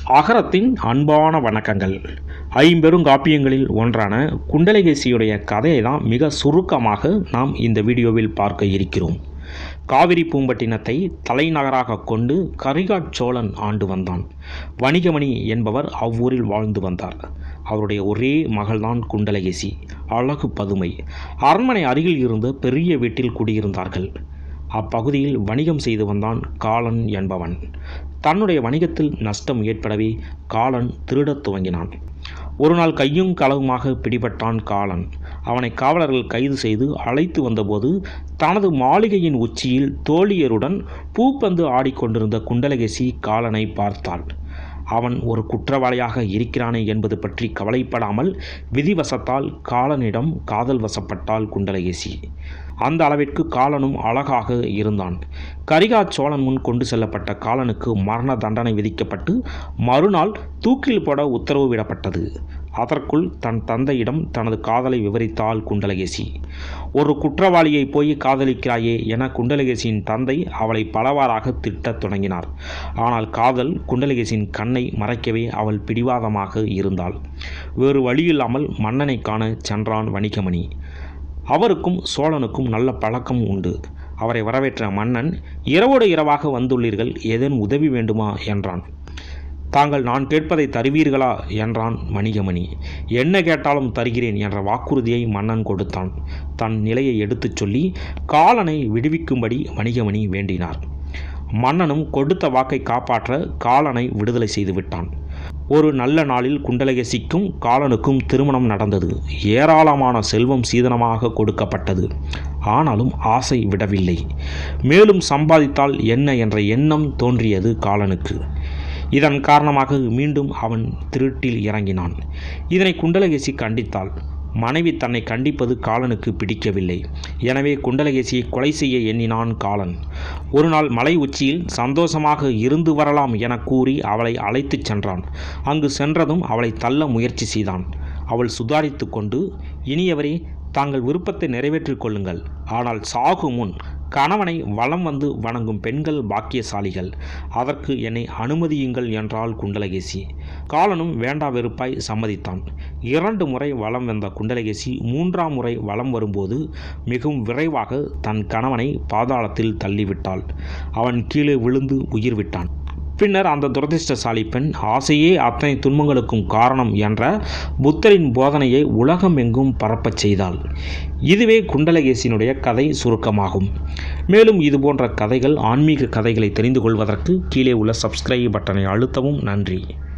அகரத்தின் அன்பான வணக்கங்கள். ஐம்பெருங்காப்பியங்களில் ஒன்றான குண்டலகேசியுடைய கதையை தான் மிக சுருக்கமாக நாம் இந்த வீடியோவில் பார்க்க இருக்கிறோம். காவிரி பூம்பட்டினத்தை தலைநகராக கொண்டு கரிகாட் சோழன் ஆண்டு வந்தான். வணிகமணி என்பவர் அவ்வூரில் வாழ்ந்து வந்தார். அவருடைய ஒரே மகள்தான் குண்டலகேசி. அழகு பதுமை. அரண்மனை அருகில் இருந்த பெரிய வீட்டில் குடியிருந்தார்கள். அப்பகுதியில் வணிகம் செய்து வந்தான் காலன் என்பவன். தன்னுடைய வணிகத்தில் நஷ்டம் ஏற்படவே காலன் திருடத் துவங்கினான். ஒரு நாள் கையும் களவுமாக பிடிபட்டான் காலன். அவனை காவலர்கள் கைது செய்து அழைத்து வந்தபோது தனது மாளிகையின் உச்சியில் தோழியருடன் பூப்பந்து ஆடிக்கொண்டிருந்த குண்டலகேசி காலனை பார்த்தாள். அவன் ஒரு குற்றவாளியாக இருக்கிறானே என்பது பற்றி கவலைப்படாமல் விதிவசத்தால் காலனிடம் காதல் வசப்பட்டாள் குண்டலகேசி. அந்த அளவிற்கு காலனும் அழகாக இருந்தான். கரிகாட் சோழன் முன் கொண்டு செல்லப்பட்ட காலனுக்கு மரண தண்டனை விதிக்கப்பட்டு மறுநாள் தூக்கில் போட உத்தரவு விடப்பட்டது. அதற்குள் தன் தந்தையிடம் தனது காதலை விவரித்தாள் குண்டலகேசி. ஒரு குற்றவாளியை போய் காதலிக்கிறாயே என குண்டலகேசியின் தந்தை அவளை பலவாறாக திட்டத் தொடங்கினார். ஆனால் காதல் குண்டலகேசியின் கண்ணை மறைக்கவே அவள் பிடிவாதமாக இருந்தாள். வேறு வழியில்லாமல் மன்னனை காண சென்றான் வணிகமணி. அவருக்கும் சோழனுக்கும் நல்ல பழக்கம் உண்டு. அவரை வரவேற்ற மன்னன், இரவோடு இரவாக வந்துள்ளீர்கள், ஏதேனும் உதவி வேண்டுமா என்றான். தாங்கள் நான் கேட்பதை தருவீர்களா என்றான் வணிகமணி. என்ன கேட்டாலும் தருகிறேன் என்ற வாக்குறுதியை மன்னன் கொடுத்தான். தன் நிலையை எடுத்துச் சொல்லி காலனை விடுவிக்கும்படி வணிகமணி வேண்டினார். மன்னனும் கொடுத்த வாக்கை காப்பாற்ற காலனை விடுதலை செய்து விட்டான். ஒரு நல்ல நாளில் குண்டலகேசிக்கும் காலனுக்கும் திருமணம் நடந்தது. ஏராளமான செல்வம் சீதனமாக கொடுக்கப்பட்டது. ஆனாலும் ஆசை விடவில்லை. மேலும் சம்பாதித்தால் என்ன என்ற எண்ணம் தோன்றியது காலனுக்கு. இதன் காரணமாக மீண்டும் அவன் திருட்டில் இறங்கினான். இதனை குண்டலகேசி கண்டித்தாள். மனைவி தன்னை கண்டிப்பது காலனுக்கு பிடிக்கவில்லை. எனவே குண்டலகேசியை கொலை செய்ய எண்ணினான் காலன். ஒரு நாள் மலை உச்சியில் சந்தோஷமாக இருந்து வரலாம் என கூறி அவளை அழைத்துச் சென்றான். அங்கு சென்றதும் அவளை தள்ள முயற்சி செய்தான். அவள் சுதாரித்து கொண்டு, இனியவரே, தாங்கள் விருப்பத்தை நிறைவேற்றிக் கொள்ளுங்கள். ஆனால் சாகும் முன் கணவனை வலம் வந்து வணங்கும் பெண்கள் பாக்கியசாலிகள். அதற்கு என்னை அனுமதியுங்கள் என்றாள் குண்டலகேசி. காலனும் வேண்டா வெறுப்பாய் சம்மதித்தான். 2 முறை வலம் வந்த குண்டலகேசி 3ஆம் முறை வலம் வரும்போது மிகவும் விரைவாக தன் கணவனை பாதாளத்தில் தள்ளிவிட்டாள். அவன் கீழே விழுந்து உயிர் விட்டான். பின்னர் அந்த துரதிர்ஷ்டசாலி பெண் ஆசையே அத்தனை துன்பங்களுக்கும் காரணம் என்ற புத்தரின் போதனையை உலகம் எங்கும் பரப்பச் செய்தாள். இதுவே குண்டலகேசியினுடைய கதை சுருக்கமாகும். மேலும் இதுபோன்ற கதைகள், ஆன்மீக கதைகளை தெரிந்து கொள்வதற்கு கீழே உள்ள சப்ஸ்கிரைப் பட்டனை அழுத்தவும். நன்றி.